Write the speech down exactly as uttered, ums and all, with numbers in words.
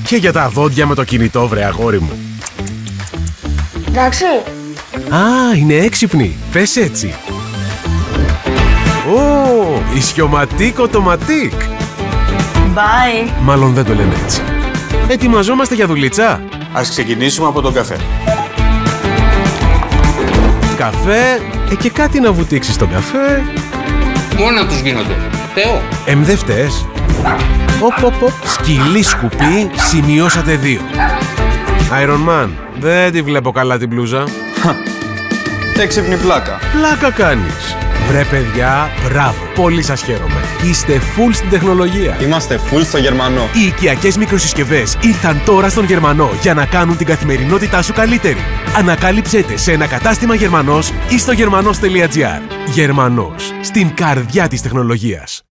Και για τα δόντια με το κινητό, βρε αγόρι μου. Εντάξει. Α, είναι έξυπνη. Πες έτσι. Ω, ισιωματίκο το ματίκ. Bye. Μάλλον δεν το λένε έτσι. Ετοιμαζόμαστε για δουλίτσα. Ας ξεκινήσουμε από τον καφέ. Καφέ, ε, και κάτι να βουτήξεις στον καφέ. Μόνα τους γίνονται. Θεό. Εμ, δε φταίς. Οπ, οπ, οπ. Σκυλί σκουπί, σημειώσατε δύο. Iron Man, δεν τη βλέπω καλά την μπλούζα. Έξυπνη πλάκα. Πλάκα κάνεις. Βρε παιδιά, μπράβο. Πολύ σας χαίρομαι. Είστε full στην τεχνολογία. Είμαστε full στο Γερμανό. Οι οικιακές μικροσυσκευές ήρθαν τώρα στον Γερμανό για να κάνουν την καθημερινότητά σου καλύτερη. Ανακάλυψέ σε ένα κατάστημα Γερμανός ή στο γερμανός τελεία τζι άρ. Γερμανός, στην καρδιά της τεχνολογίας.